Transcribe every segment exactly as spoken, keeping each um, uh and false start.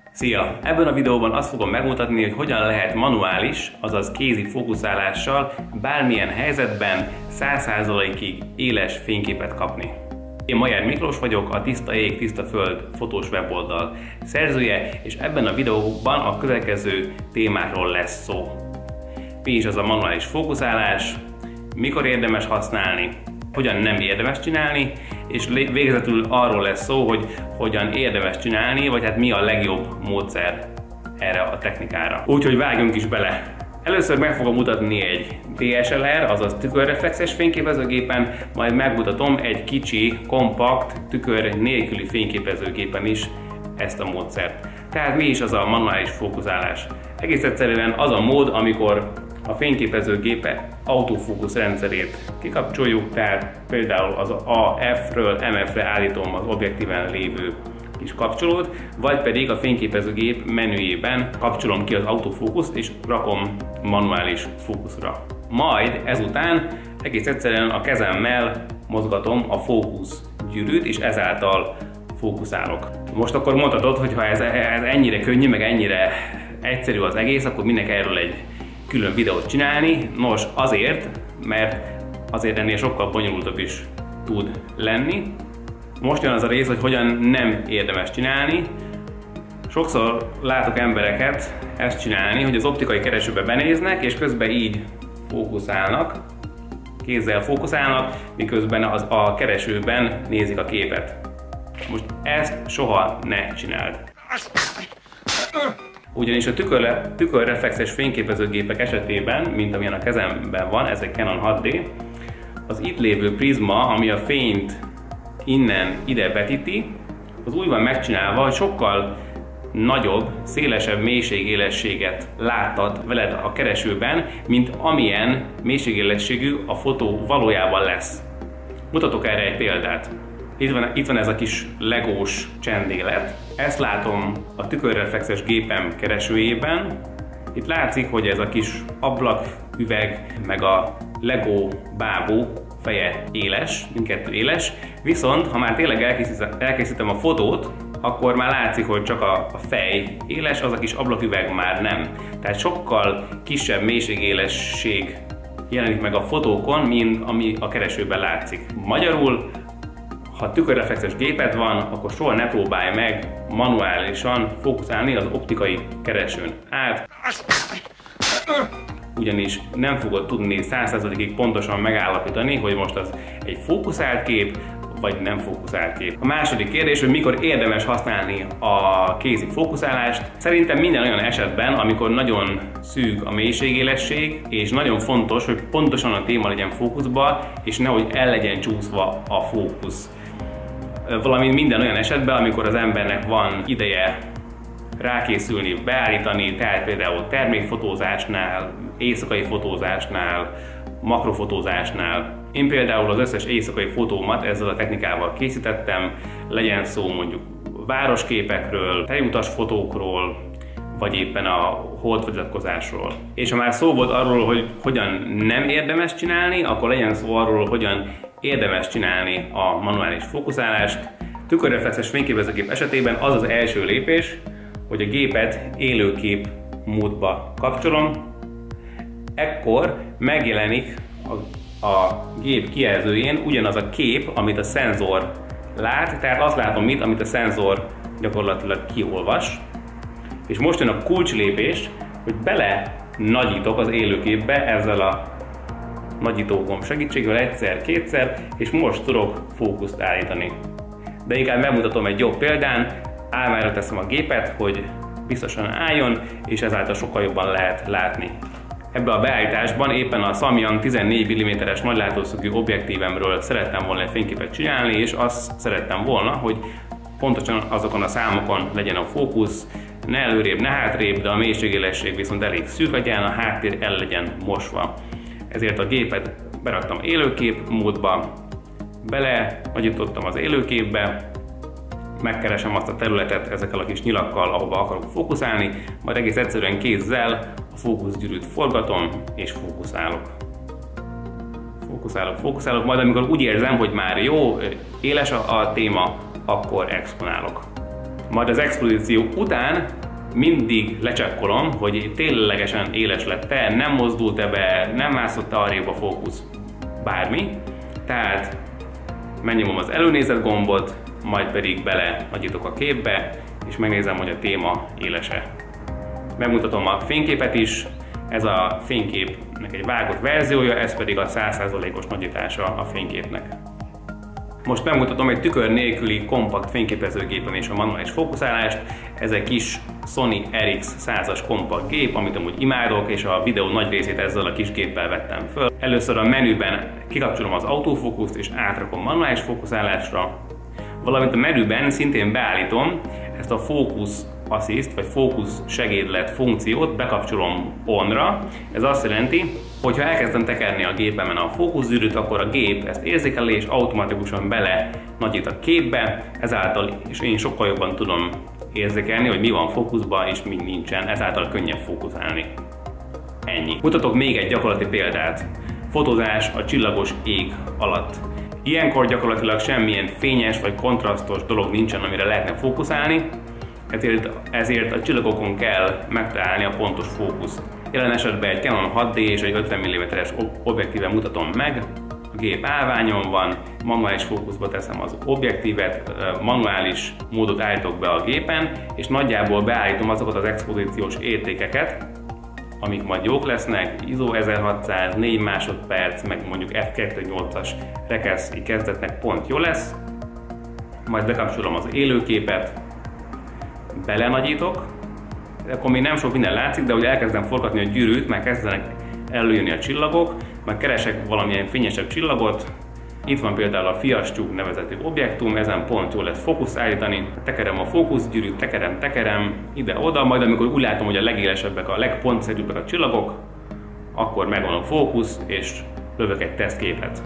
Szia! Ebben a videóban azt fogom megmutatni, hogy hogyan lehet manuális, azaz kézi fókuszálással bármilyen helyzetben száz százalékig éles fényképet kapni. Én Majer Miklós vagyok, a Tiszta Ég, Tiszta Föld fotós weboldal szerzője, és ebben a videóban a következő témákról lesz szó. Mi is az a manuális fókuszálás, mikor érdemes használni, hogyan nem érdemes csinálni, és végezetül arról lesz szó, hogy hogyan érdemes csinálni, vagy hát mi a legjobb módszer erre a technikára. Úgyhogy vágjunk is bele! Először meg fogom mutatni egy dé es el er, azaz tükörreflexes fényképezőgépen, majd megmutatom egy kicsi, kompakt, tükör nélküli fényképezőgépen is ezt a módszert. Tehát mi is az a manuális fókuszálás? Egész egyszerűen az a mód, amikor a fényképezőgépe autofókusz rendszerét kikapcsoljuk, tehát például az á ef-ről em ef-re állítom az objektíven lévő kis kapcsolót, vagy pedig a fényképezőgép menüjében kapcsolom ki az autofókuszt és rakom manuális fókuszra. Majd ezután egész egyszerűen a kezemmel mozgatom a fókusz gyűrűt, és ezáltal fókuszálok. Most akkor mondhatod, hogy ha ez, ez ennyire könnyű, meg ennyire egyszerű az egész, akkor minek erről egy külön videót csinálni? Nos, azért, mert azért ennél sokkal bonyolultabb is tud lenni. Most jön az a rész, hogy hogyan nem érdemes csinálni. Sokszor látok embereket ezt csinálni, hogy az optikai keresőbe benéznek, és közben így fókuszálnak, kézzel fókuszálnak, miközben az a keresőben nézik a képet. Most ezt soha ne csináld. Ugyanis a tükör, tükörreflexes fényképezőgépek esetében, mint amilyen a kezemben van, ez egy Canon hat dé, az itt lévő prizma, ami a fényt innen ide vetíti, az úgy van megcsinálva, hogy sokkal nagyobb, szélesebb mélységélességet láttad veled a keresőben, mint amilyen mélységélességű a fotó valójában lesz. Mutatok erre egy példát. Itt van, itt van ez a kis legós csendélet. Ezt látom a tükörreflexes gépem keresőjében. Itt látszik, hogy ez a kis ablaküveg, meg a Lego bábú feje éles, mindkettő éles. Viszont, ha már tényleg elkészítem, elkészítem a fotót, akkor már látszik, hogy csak a, a fej éles, az a kis ablaküveg már nem. Tehát sokkal kisebb mélységélesség jelenik meg a fotókon, mint ami a keresőben látszik. Magyarul, ha tükörreflexes géped van, akkor soha ne próbálj meg manuálisan fókuszálni az optikai keresőn át, ugyanis nem fogod tudni száz százalékig pontosan megállapítani, hogy most az egy fókuszált kép, vagy nem fókuszált kép. A második kérdés, hogy mikor érdemes használni a kézi fókuszálást. Szerintem minden olyan esetben, amikor nagyon szűk a mélységélesség, és nagyon fontos, hogy pontosan a téma legyen fókuszba, és nehogy el legyen csúszva a fókusz. Valamint minden olyan esetben, amikor az embernek van ideje rákészülni, beállítani, tehát például termékfotózásnál, éjszakai fotózásnál, makrofotózásnál. Én például az összes éjszakai fotómat ezzel a technikával készítettem, legyen szó mondjuk városképekről, tejutas fotókról, vagy éppen a holdfogyatkozásról. És ha már szó volt arról, hogy hogyan nem érdemes csinálni, akkor legyen szó arról, hogyan érdemes csinálni a manuális fókuszálást. Tükörreflexes fényképezőgép esetében az az első lépés, hogy a gépet élőkép módba kapcsolom. Ekkor megjelenik a, a gép kijelzőjén ugyanaz a kép, amit a szenzor lát, tehát azt látom itt, amit a szenzor gyakorlatilag kiolvas. És most jön a kulcslépés, hogy bele nagyítok az élőképbe ezzel a nagyítógomb segítségével egyszer-kétszer, és most tudok fókuszt állítani. De inkább megmutatom egy jobb példán, állvára teszem a gépet, hogy biztosan álljon, és ezáltal sokkal jobban lehet látni. Ebben a beállításban éppen a Samyang tizennégy milliméteres nagylátószögű objektívemről szerettem volna egy fényképet csinálni, és azt szerettem volna, hogy pontosan azokon a számokon legyen a fókusz, ne előrébb, ne hátrébb, de a mélységélesség viszont elég szűk legyen, a háttér el legyen mosva. Ezért a gépet beraktam élőkép módba, bele nagyítottam az élőképbe, megkeresem azt a területet ezekkel a kis nyilakkal, ahova akarok fókuszálni, majd egész egyszerűen kézzel a fókuszgyűrűt forgatom és fókuszálok. Fókuszálok, fókuszálok, majd amikor úgy érzem, hogy már jó, éles a, a téma, akkor exponálok. Majd az expozíció után mindig lecsekkolom, hogy ténylegesen éles lett-e, nem mozdult-e be, nem mászott-e arrébb a fókusz, bármi. Tehát megnyomom az előnézet gombot, majd pedig bele nagyítok a képbe, és megnézem, hogy a téma éles-e. Megmutatom a fényképet is, ez a fényképnek egy vágott verziója, ez pedig a száz százalékos nagyítása a fényképnek. Most megmutatom egy tükör nélküli kompakt fényképezőgépen és a manuális fókuszálást. Ez egy kis Sony er iksz százas kompakt gép, amit amúgy imádok, és a videó nagy részét ezzel a kis géppel vettem föl. Először a menüben kikapcsolom az autofókuszt és átrakom manuális fókuszálásra, valamint a menüben szintén beállítom ezt a fókusz assist vagy fókusz segédlet funkciót, bekapcsolom onra. Ez azt jelenti, hogy ha elkezdem tekerni a gépemen a fókuszgyűrűt, akkor a gép ezt érzékeli és automatikusan bele nagyít a képbe, ezáltal és én sokkal jobban tudom érzékelni, hogy mi van fókuszban és mi nincsen, ezáltal könnyebb fókuszálni. Ennyi. Mutatok még egy gyakorlati példát. Fotózás a csillagos ég alatt. Ilyenkor gyakorlatilag semmilyen fényes vagy kontrasztos dolog nincsen, amire lehetne fókuszálni, ezért, ezért a csillagokon kell megtalálni a pontos fókuszt. Jelen esetben egy Canon hat dé és egy ötven milliméteres objektíven mutatom meg, a gép állványon van, manuális fókuszba teszem az objektívet, manuális módot állítok be a gépen, és nagyjából beállítom azokat az expozíciós értékeket, amik majd jók lesznek, i es o ezerhatszáz, négy másodperc, meg mondjuk ef kettőnyolcas rekesz kezdetnek pont jó lesz. Majd bekapcsolom az élőképet, belenagyítok, akkor még nem sok minden látszik, de hogy elkezdem forgatni a gyűrűt, már kezdenek előjönni a csillagok, majd keresek valamilyen fényesebb csillagot. Itt van például a fiastyúk nevezetű objektum, ezen pont jól lesz fókusz állítani. Tekerem a fókuszgyűrűt, tekerem, tekerem, ide-oda, majd amikor úgy látom, hogy a legélesebbek, a legpontszerűbbek a csillagok, akkor megvan a fókusz, és lövök egy tesztképet.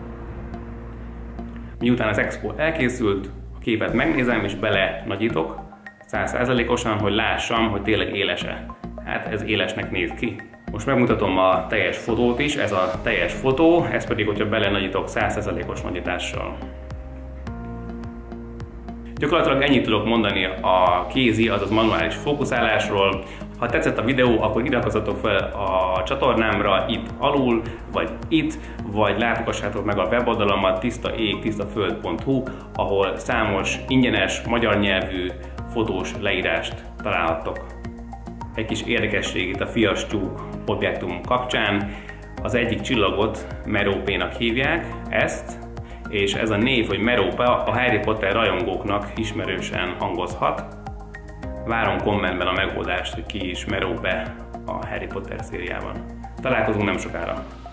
Miután az expo elkészült, a képet megnézem és bele nagyítok száz százalékosan, hogy lássam, hogy tényleg éles-e. Hát ez élesnek néz ki. Most megmutatom a teljes fotót is, ez a teljes fotó, ez pedig, hogyha belenagyítok száz százalékos nagyítással. Gyakorlatilag ennyit tudok mondani a kézi, azaz manuális fókuszálásról. Ha tetszett a videó, akkor iratkozzatok fel a csatornámra itt alul, vagy itt, vagy látogassátok meg a weboldalamat tiszta ég tiszta föld pont hu, ahol számos ingyenes, magyar nyelvű fotós leírást találhattok. Egy kis érdekesség itt a fiastyúk objektum kapcsán. Az egyik csillagot Merope-nak hívják, ezt, és ez a név, hogy Merope, a Harry Potter rajongóknak ismerősen hangozhat. Várom kommentben a megoldást, hogy ki is Merope a Harry Potter szériában. Találkozunk nem sokára!